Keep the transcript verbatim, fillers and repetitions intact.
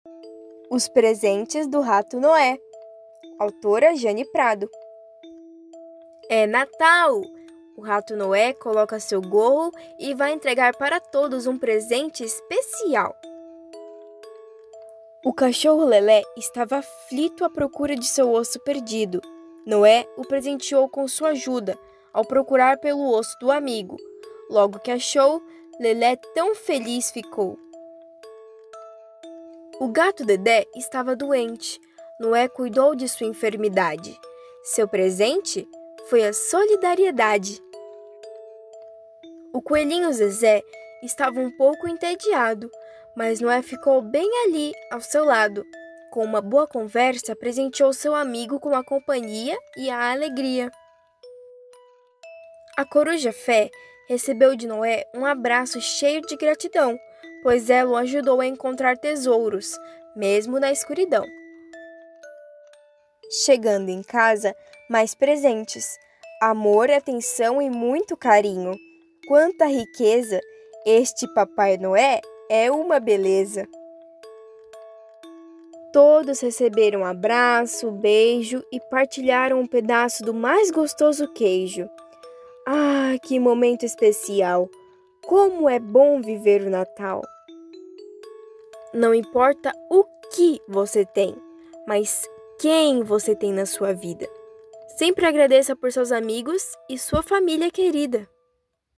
Os presentes do Rato Noé. Autora Jane Prado. É Natal! O Rato Noé coloca seu gorro e vai entregar para todos um presente especial. O cachorro Lelé estava aflito à procura de seu osso perdido. Noé o presenteou com sua ajuda ao procurar pelo osso do amigo. Logo que achou, Lelé tão feliz ficou. O gato Dedé estava doente. Noé cuidou de sua enfermidade. Seu presente foi a solidariedade. O coelhinho Zezé estava um pouco entediado, mas Noé ficou bem ali, ao seu lado. Com uma boa conversa, presenteou seu amigo com a companhia e a alegria. A coruja Fé recebeu de Noé um abraço cheio de gratidão, pois ela o ajudou a encontrar tesouros, mesmo na escuridão. Chegando em casa, mais presentes, amor, atenção e muito carinho. Quanta riqueza! Este Papai Noé é uma beleza! Todos receberam um abraço, beijo e partilharam um pedaço do mais gostoso queijo. Ah, que momento especial! Como é bom viver o Natal! Não importa o que você tem, mas quem você tem na sua vida. Sempre agradeça por seus amigos e sua família querida.